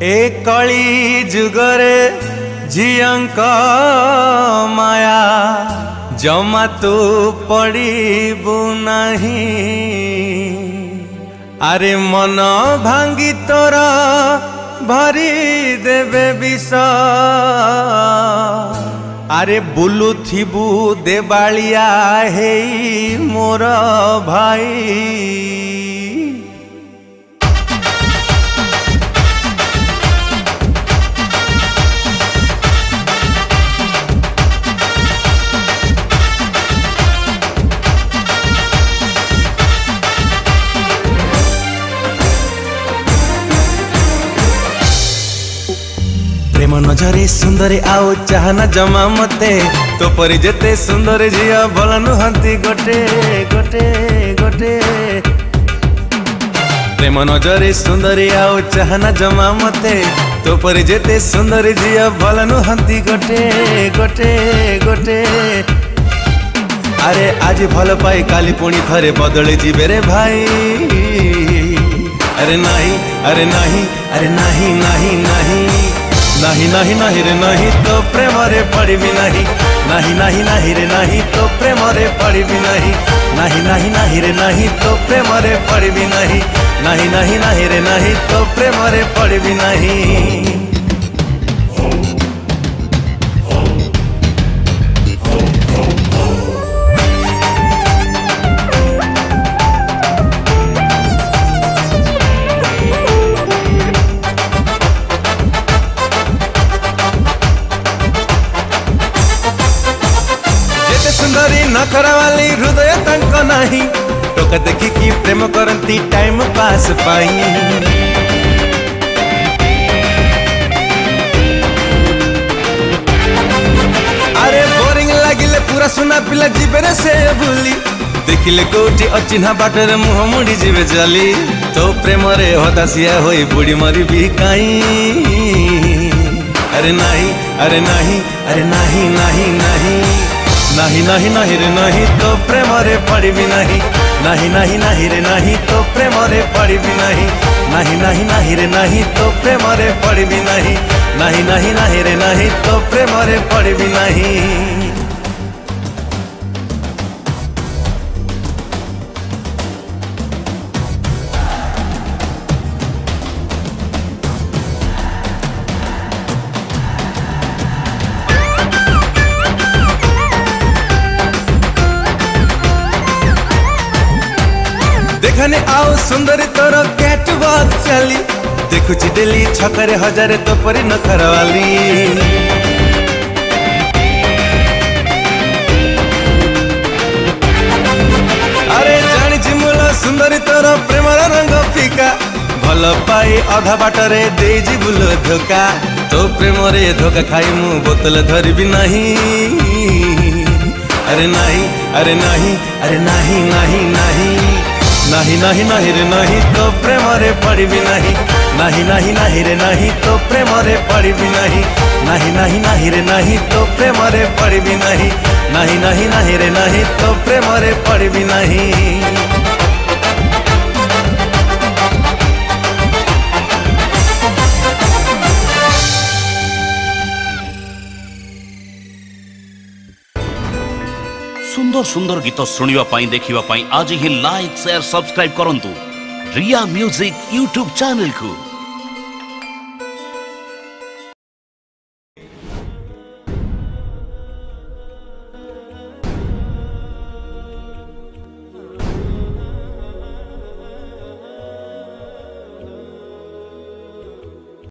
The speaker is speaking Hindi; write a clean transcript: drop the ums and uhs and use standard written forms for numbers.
ए कली जुगरे झियंक माया जमा तू पड़ू नहीं। अरे मन भांगी तोर भरी देवे विष। अरे बुलु थिबु देवालिया हे मोर भाई। प्रेम नजरे सुंदर आउ चाहना जमा मते तो परि जेते सुंदर झिया भल नुहंती गोटे गोटे गोटे। प्रेम नजरे सुंदर आउ चाहना जमा मते तो परि जेते सुंदर झिया भल नुहंती गोटे गोटे गोटे। अरे आज भल पाई काली पुणी थरे बदले जीवे रे भाई। अरे नहीं अरे नहीं अरे नहीं नहीं नहीं नहीं नहीं नहीं रे नहीं तो प्रेम रे पड़ी नहीं। नहीं नहीं नहीं रे नहीं तो प्रेम रे पड़ी नहीं। नहीं नहीं नहीं रे नहीं तो प्रेम रे पड़ी नहीं। नहीं नहीं नहीं रे नहीं तो प्रेम रे पड़ी नहीं। सुंदरी नखरा वाली हृदय तंक नहीं। टोका देखी कि प्रेम करती टाइम पास पाई। अरे बोरिंग लगिले पूरा सुना पिला जीवे से भूली। देखिले कोठी अचिन्हा बाटर मुह मुड़ी जीवे चली। तो प्रेम रे हताशिया होई बुढ़ी मरी भी कहीं। अरे नहीं अरे नहीं अरे नहीं नहीं नहीं नहीं नहीं नहीं रे नहीं तो प्रेम रे पड़ी नहीं। नहीं नहीं नहीं रे नहीं तो प्रेम रे पड़ी नहीं। नहीं नहीं नहीं रे नहीं तो प्रेम रे पड़ी नहीं। नहीं नहीं नहीं रे नहीं तो प्रेम रे पड़ी नहीं। देखने आओ सुंदरी तोर कैट वॉक चली। देखुची डेली छकरे हजार तो परी नखर वाली। अरे जानी जिमुला सुंदरी तोर प्रेम रंग फीका। भल पाई अधा बाटरे दे बुल धोका। तो प्रेम रे धोखा खाई मु बोतल धरी भी नहीं। अरे नहीं अरे नहीं अरे नहीं नहीं नहीं नहीं नहीं नहीं रे नहीं तो प्रेम रे पड़ी नहीं। नहीं नहीं नहीं रे नहीं तो प्रेम रे पड़ी नहीं। नहीं नहीं नहीं रे नहीं तो प्रेम रे पड़ी नहीं। नहीं नहीं नहीं रे नहीं तो प्रेम रे पड़ी नहीं। सुंदर सुंदर गीत शुणा देखा आज ही लाइक शेयर सब्सक्राइब करंतु रिया म्यूजिक यूट्यूब चैनल को।